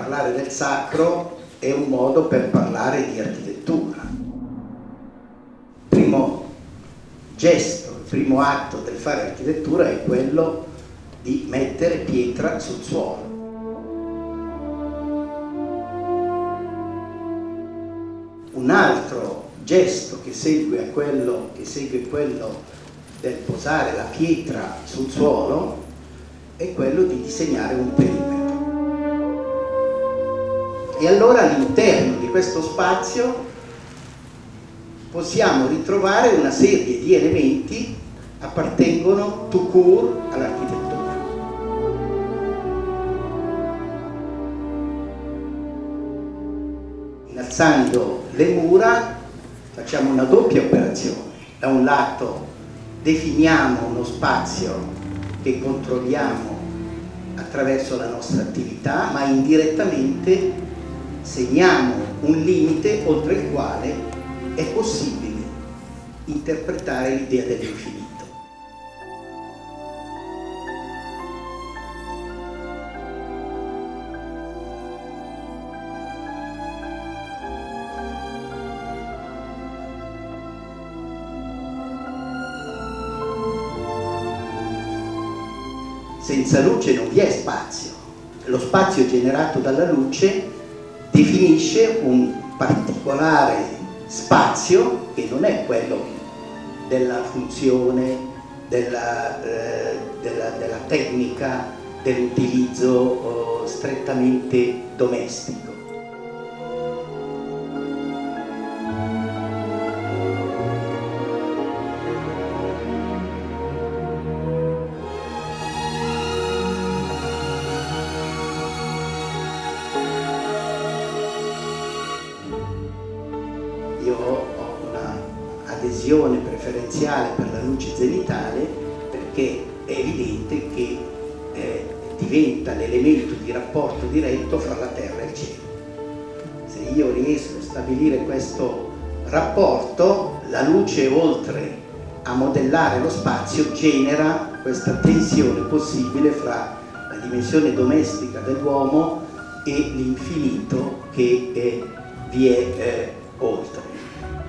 parlare del sacro è un modo per parlare di architettura. Il primo gesto, il primo atto del fare architettura è quello di mettere pietra sul suolo. Un altro gesto che segue quello del posare la pietra sul suolo è quello di disegnare un perimetro. E allora all'interno di questo spazio possiamo ritrovare una serie di elementi che appartengono tout court all'architettura. Innalzando le mura facciamo una doppia operazione. Da un lato definiamo uno spazio che controlliamo attraverso la nostra attività, ma indirettamente segniamo un limite oltre il quale è possibile interpretare l'idea dell'infinito. Senza luce non vi è spazio. Lo spazio generato dalla luce definisce un particolare spazio che non è quello della funzione, della tecnica, dell'utilizzo strettamente domestico. Io ho una adesione preferenziale per la luce zenitale perché è evidente che diventa l'elemento di rapporto diretto fra la terra e il cielo. Se io riesco a stabilire questo rapporto, la luce, oltre a modellare lo spazio, genera questa tensione possibile fra la dimensione domestica dell'uomo e l'infinito che vi è oltre.